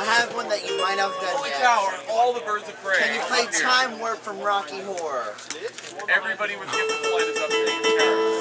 I have one that you might have done Holy yet. cow, are all the birds of prey. Can you play Time Warp from Rocky Horror? Everybody with gifted flight is up to 8 terror.